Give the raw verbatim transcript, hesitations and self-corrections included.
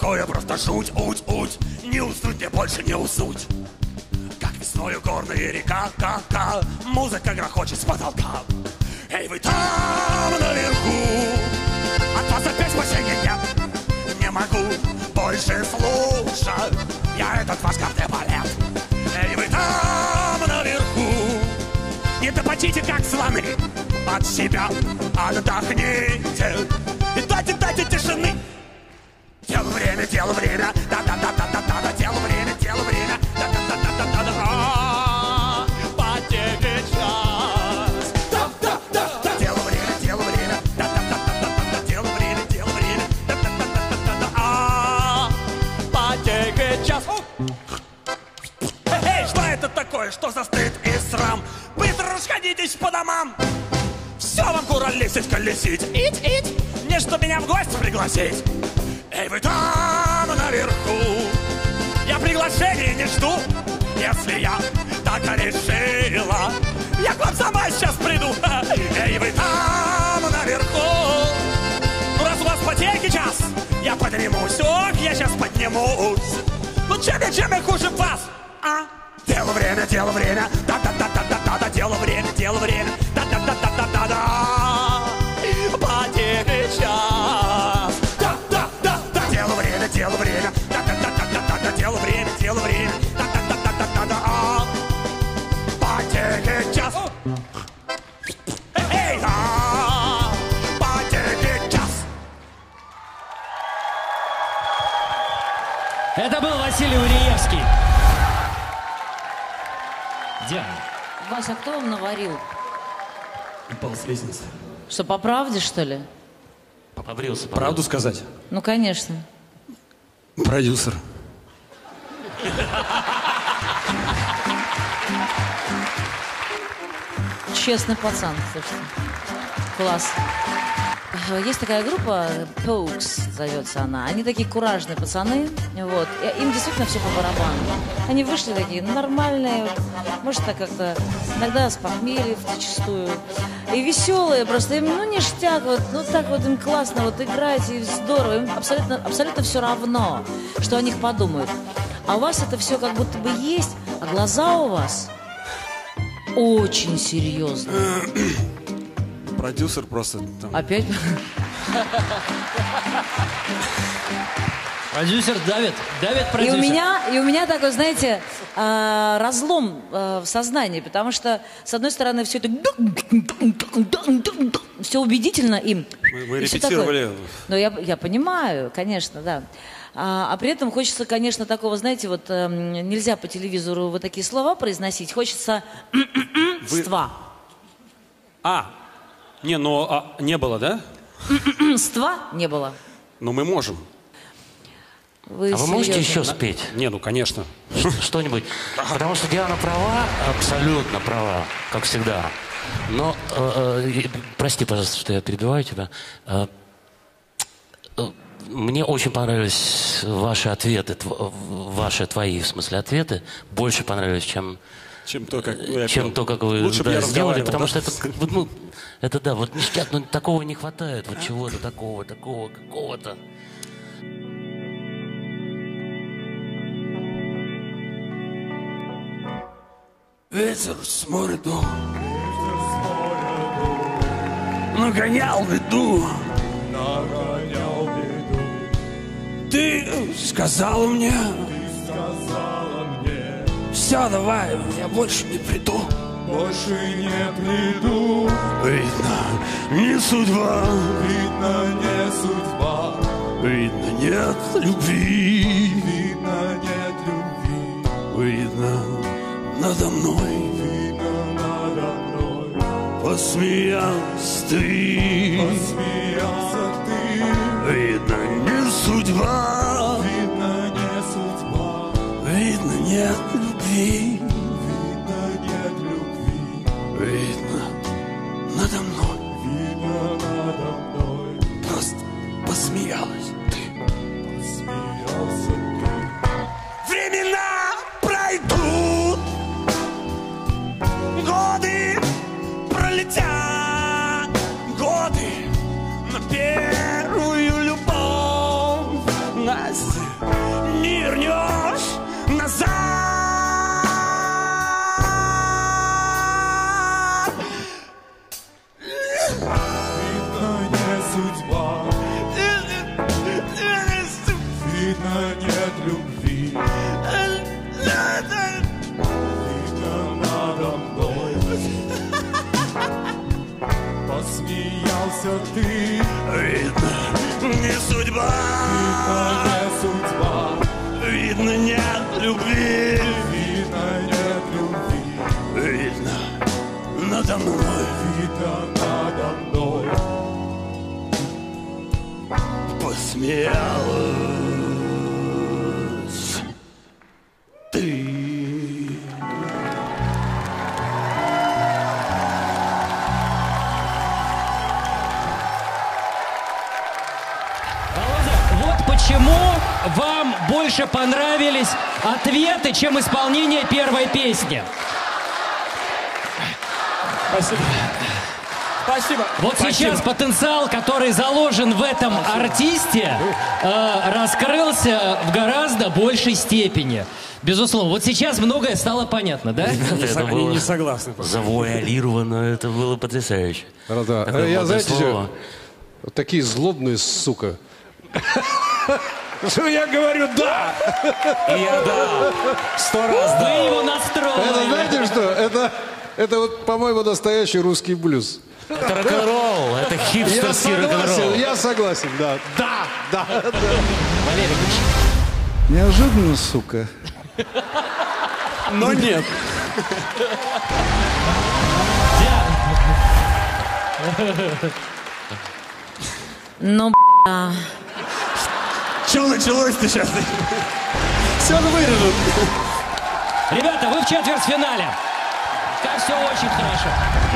такое просто жуть, уть, уть. Не уснуть мне больше, не уснуть. Как весною горная река, ка, ка. Музыка грохочет с потолка. Эй, вы там наверху, от вас опять спасения нет. Не могу больше слушать я этот ваш кардебалет. Эй, вы там наверху, не топотите, как слоны. От себя отдохните и дайте, дайте тишины. Дело время, дело время, да-да-да-да-да-да, дело время, дело время, да-да-да-да-да-да, потеки час. Да-да-да-да, дело время, дело время, да-да-да-да-да-да, дело время, дело время, да-да-да-да-да-да, потеки час. Эй, что это такое, что за стыд и срам? Быстро расходитесь по домам. Все вам куролесить, колесить, ить, ить, не что меня в гости пригласить. Эй, вы там наверху, я приглашения не жду. Если я так решила, я к вам сама сейчас приду. Эй, вы там наверху, ну раз у вас потеки час, я поднимусь, ох, я сейчас поднимусь. Ну чем я, чем я хуже вас, а? Дело время, дело время, да-да-да-да-да-да, дело время, дело время, да-да-да-да-да-да, потеки час. Да-да-да-да, дело время, дело время, да-да-да-да-да-да, дело время, дело время, да-да-да-да-да-да, потеки час. Эй, да, потеки час. Это был Василий Уриевский. Диана. Вася, кто вам наварил? Упал с лестницы. Что, по правде, что ли? Побрился. Правду сказать? Ну, конечно. Продюсер. Честный пацан, слушайте. Класс. Есть такая группа, Pokes зовется она. Они такие куражные пацаны, вот. И им действительно все по барабану. Они вышли такие нормальные, вот, может, так как-то иногда с похмелья зачастую. И веселые просто, им, ну, ништяк, вот, ну, так вот им классно вот играть, и здорово. Им абсолютно, абсолютно все равно, что о них подумают. А у вас это все как будто бы есть, а глаза у вас очень серьезные. Продюсер просто там... Опять? Продюсер давит, давит И продюсер. у меня, и у меня такой, знаете, э, разлом э, в сознании, потому что, с одной стороны, все это... Все убедительно им. Мы, мы И всё репетировали. такое. Но я, я понимаю, конечно, да. А, а при этом хочется, конечно, такого, знаете, вот э, нельзя по телевизору вот такие слова произносить. Хочется... Вы... ства. А, не, ну, а, не было, да? Ства не было. Но мы можем. Вы А вы можете серьезно? еще спеть? Не, ну, конечно. Что-нибудь? Потому что Диана права, абсолютно права, как всегда. Но, э, э, прости, пожалуйста, что я перебиваю тебя. Э, э, мне очень понравились ваши ответы, тв, ваши, твои, в смысле, ответы. Больше понравились, чем... Чем то, как вы, чем то, как вы Лучше бы да, я сделали, потому да? что это, ну, это да, вот ништяк, но такого не хватает, вот чего-то такого, такого, какого-то. Ветер с моря дул, нагонял беду, Нагонял беду. ты сказала мне, Ты сказала мне, все, давай, я больше не приду. больше не приду. Видно, не судьба, Видно, не судьба, видно, нет любви, видно, нет любви, видно, надо мной видно, надо мной посмеялся ты. посмеялся ты. Видно, не судьба, Видно, не судьба, видно, нет любви, видно, нет любви, видно, надо мной видно, надо мной просто посмеялась ты. посмеялся ты. Времена пройдут, годы пролетят, годы на первую любовь, Настя. судьба. Видно, нет любви. Видно, надо мной посмеялся ты. Видно, не судьба. Видно, не судьба. Видно, нет любви. Видно, нет любви. Видно, надо мной. Видно, надо мной Посмеялась ты. Вот почему вам больше понравились ответы, чем исполнение первой песни. Спасибо. Спасибо. Вот Спасибо. сейчас потенциал, который заложен в этом артисте, э, раскрылся в гораздо большей степени. Безусловно. Вот сейчас многое стало понятно, да? Это Они было не согласны. завуалировано, это было потрясающе. Да. Такое Я, модное знаете, слово. что? Вот такие злобные, сука. Что я говорю, да! И я да. Сто раз Вы да. его Это настроили. знаете что? Это, это вот, по-моему, настоящий русский блюз. Это рок-н-ролл, это Я хипстерский рок-н-ролл. согласен, я согласен, да. Да, да, да. Валерий Ильич, Неожиданно, сука. Но нет. Ну, б***ь. Что началось-то сейчас? Все вырежут. ребята, вы в четвертьфинале. Как все очень хорошо.